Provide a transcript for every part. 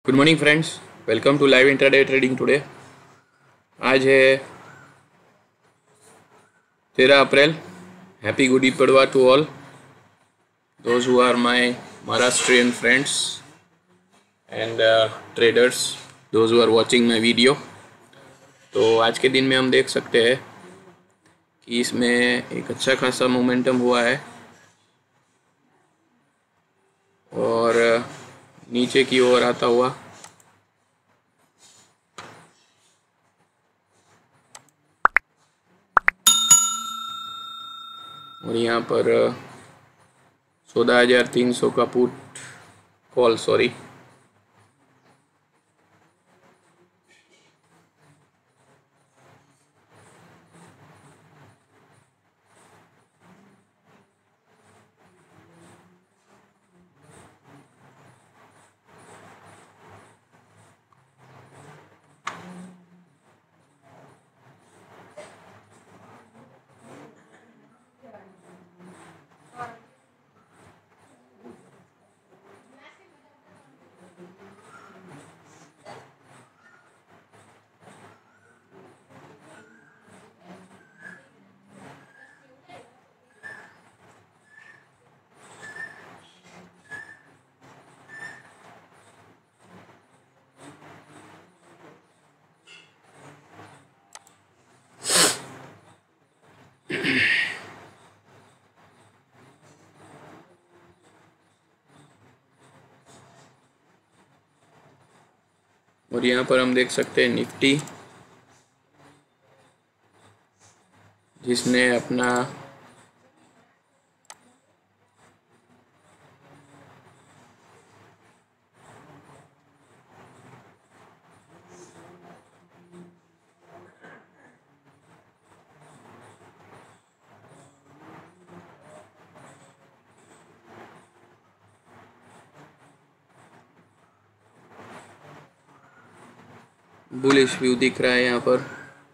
Good morning friends, welcome to live intraday trading today. आज है 13 April. Happy Gudi Padwa to all those who are my Maharashtrian friends and traders, those who are watching my video. तो आज के दिन में हम देख सकते हैं कि इसमें एक अच्छा खासा मोमेंटम हुआ है और नीचे की ओर आता हुआ और यहाँ पर 14,300 का पुट कॉल और यहाँ पर हम देख सकते हैं निफ्टी जिसने अपना बुलिश व्यू दिख रहा है यहाँ पर।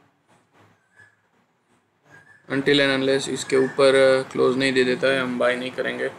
अनटिल एंड अनलेस इसके ऊपर क्लोज नहीं दे देता है, हम बाय नहीं करेंगे।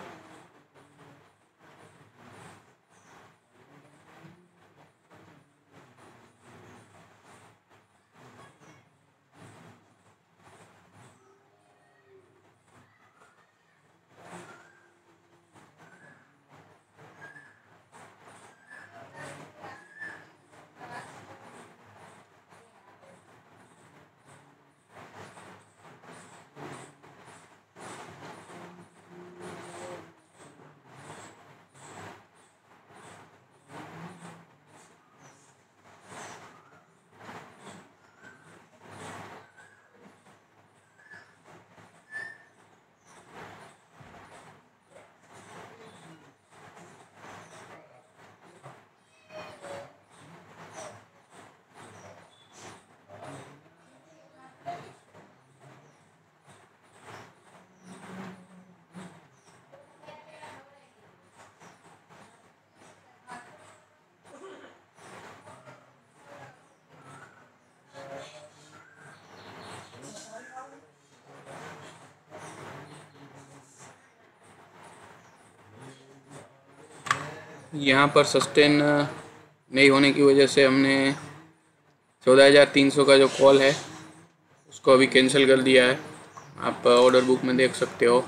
यहाँ पर सस्टेन नहीं होने की वजह से हमने 14,300 का जो कॉल है उसको अभी कैंसिल कर दिया है। आप ऑर्डर बुक में देख सकते हो।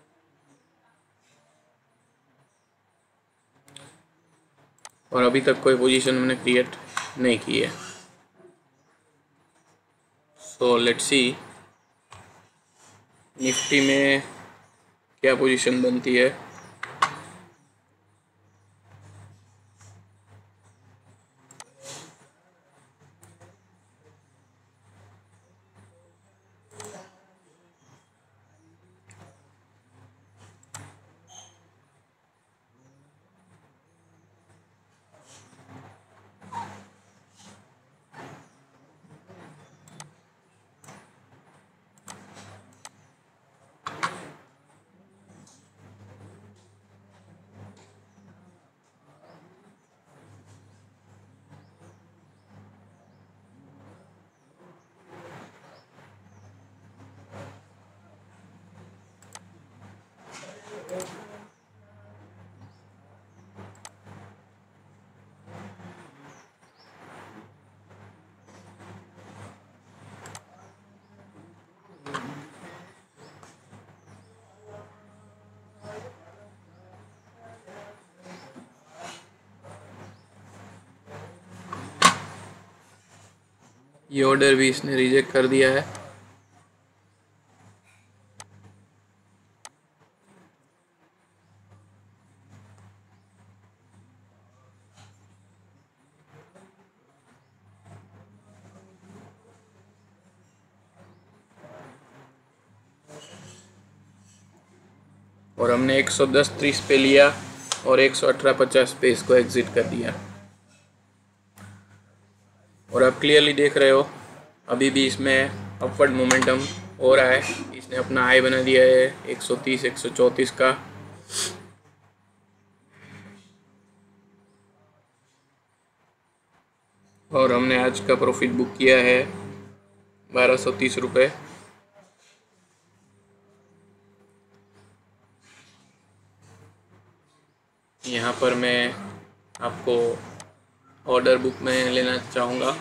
और अभी तक कोई पोजीशन हमने क्रिएट नहीं की है। सो लेट्स सी निफ्टी में क्या पोजीशन बनती है। ये ऑर्डर भी इसने रिजेक्ट कर दिया है। और हमने 110.30 पे लिया और 118.50 पे इसको एग्जिट कर दिया। और आप क्लियरली देख रहे हो अभी भी इसमें अपवर्ड मोमेंटम हो रहा है। इसने अपना हाई बना दिया है 130 134 का। और हमने आज का प्रॉफिट बुक किया है 1230 रुपये। यहाँ पर मैं आपको ऑर्डर बुक में लेना चाहूँगा।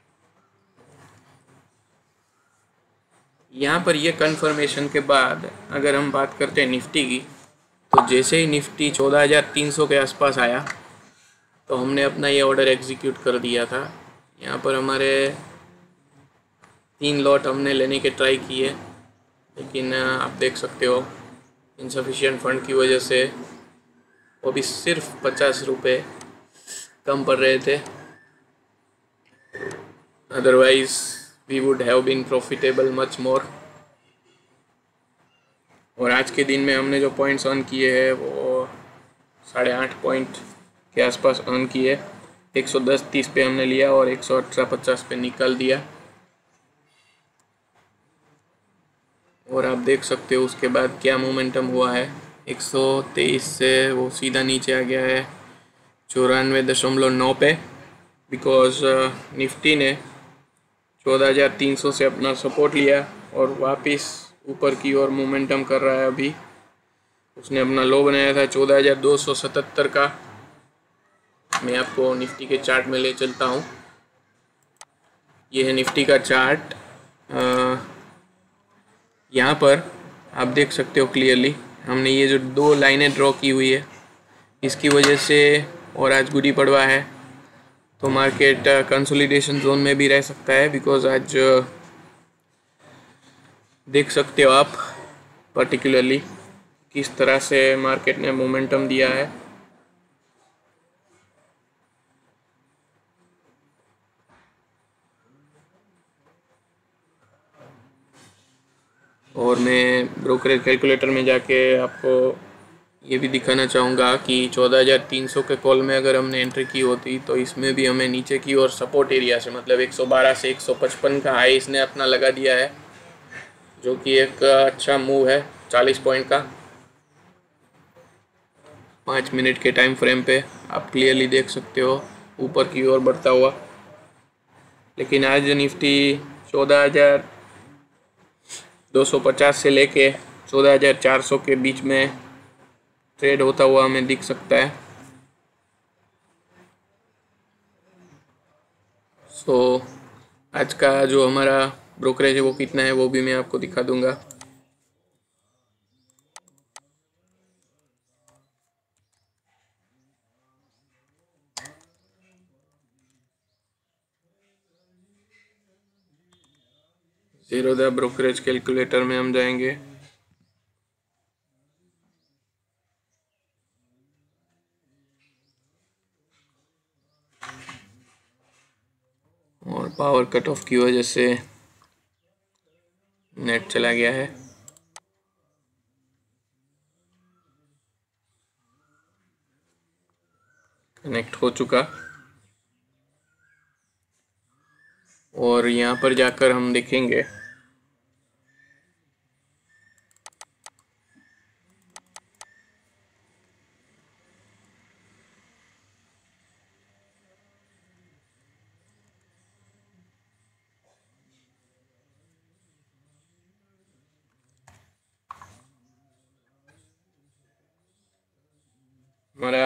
यहाँ पर ये कंफर्मेशन के बाद अगर हम बात करते हैं निफ्टी की, तो जैसे ही निफ्टी 14,300 के आसपास आया तो हमने अपना ये ऑर्डर एग्जीक्यूट कर दिया था। यहाँ पर हमारे 3 लॉट हमने लेने के ट्राई किए, लेकिन आप देख सकते हो इनसफिशिएंट फंड की वजह से वो भी सिर्फ 50 रुपये कम पड़ रहे थे। Otherwise we would have been profitable much more. और आज के दिन में हमने जो पॉइंट्स अर्न किए हैं वो 8.5 पॉइंट के आसपास अर्न किए। 110.30 पे हमने लिया और 118.50 पे निकाल दिया। और आप देख सकते हो उसके बाद क्या मोमेंटम हुआ है। 123 से वो सीधा नीचे आ गया है 94.9 पे, बिकॉज निफ्टी ने 14,300 से अपना सपोर्ट लिया और वापस ऊपर की ओर मोमेंटम कर रहा है। अभी उसने अपना लो बनाया था 14,277 का। मैं आपको निफ्टी के चार्ट में ले चलता हूँ। ये है निफ्टी का चार्ट। यहाँ पर आप देख सकते हो क्लियरली हमने ये जो 2 लाइनें ड्रॉ की हुई है इसकी वजह से, और आज गुड़ी पड़वा है तो मार्केट कंसोलिडेशन जोन में भी रह सकता है। बिकॉज आज देख सकते हो आप पर्टिकुलरली किस तरह से मार्केट ने मोमेंटम दिया है। और मैं ब्रोकरेज कैलकुलेटर में जाके आपको ये भी दिखाना चाहूँगा कि 14,300 के कॉल में अगर हमने एंट्री की होती तो इसमें भी हमें नीचे की और सपोर्ट एरिया से, मतलब 112 से 155 का हाई इसने अपना लगा दिया है, जो कि एक अच्छा मूव है 40 पॉइंट का। 5 मिनट के टाइम फ्रेम पे आप क्लियरली देख सकते हो ऊपर की ओर बढ़ता हुआ। लेकिन आज निफ्टी 14,250 से लेके 14,400 के बीच में ट्रेड होता हुआ हमें दिख सकता है। सो आज का जो हमारा ब्रोकरेज है वो कितना है वो भी मैं आपको दिखा दूंगा। ज़ीरोधा ब्रोकरेज कैलकुलेटर में हम जाएंगे और पावर कट ऑफ की वजह से नेट चला गया है। कनेक्ट हो चुका। और यहाँ पर जाकर हम देखेंगे हमारा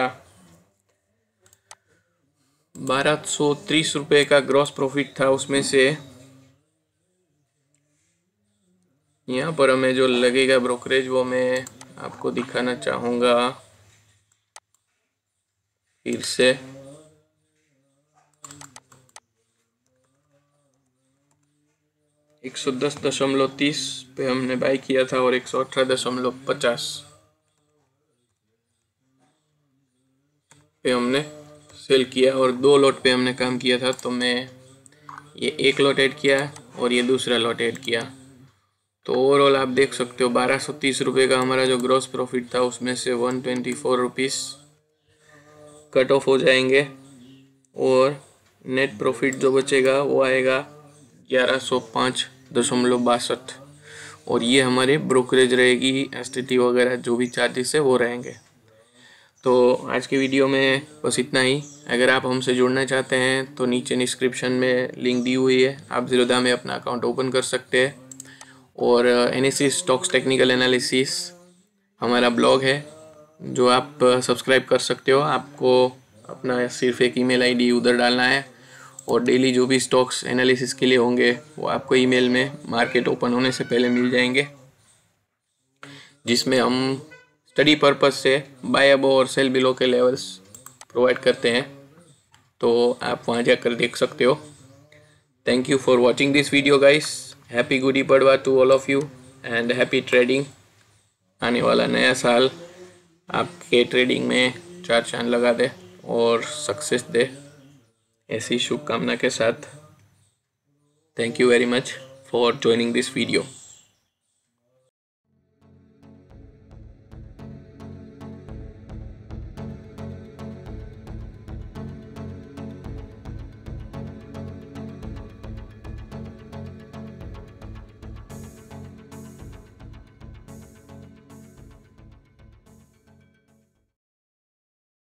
1,230 रुपये का ग्रॉस प्रॉफिट था। उसमें से यहाँ पर हमें जो लगेगा ब्रोकरेज वो मैं आपको दिखाना चाहूँगा फिर से। 110.30 पे हमने बाई किया था और 118.50 पे हमने सेल किया, और 2 लॉट पे हमने काम किया था। तो मैं ये एक लॉट ऐड किया और ये दूसरा लॉट ऐड किया। तो ओवरऑल आप देख सकते हो 1230 रुपये का हमारा जो ग्रॉस प्रॉफिट था, उसमें से 124 रुपीज़ कट ऑफ हो जाएंगे और नेट प्रॉफिट जो बचेगा वो आएगा 1105.62, और ये हमारे ब्रोकरेज रहेगी, एसटीटी वगैरह जो भी चार्जेस है वो रहेंगे। तो आज की वीडियो में बस इतना ही। अगर आप हमसे जुड़ना चाहते हैं तो नीचे डिस्क्रिप्शन में लिंक दी हुई है, आप ज़ीरोधा में अपना अकाउंट ओपन कर सकते हैं। और एनएससी स्टॉक्स टेक्निकल एनालिसिस हमारा ब्लॉग है जो आप सब्सक्राइब कर सकते हो। आपको अपना सिर्फ एक ईमेल आईडी उधर डालना है, और डेली जो भी स्टॉक्स एनालिसिस के लिए होंगे वो आपको ईमेल में मार्केट ओपन होने से पहले मिल जाएंगे, जिसमें हम स्टडी पर्पस से बाय अबव और सेल बिलो के लेवल्स प्रोवाइड करते हैं। तो आप वहाँ जाकर देख सकते हो। Thank you for watching this video guys. Happy Gudi Padwa to all of you and happy trading. आने वाला नया साल आपके ट्रेडिंग में 4 चांद लगा दे और सक्सेस दे, ऐसी शुभकामना के साथ। Thank you very much for joining this video.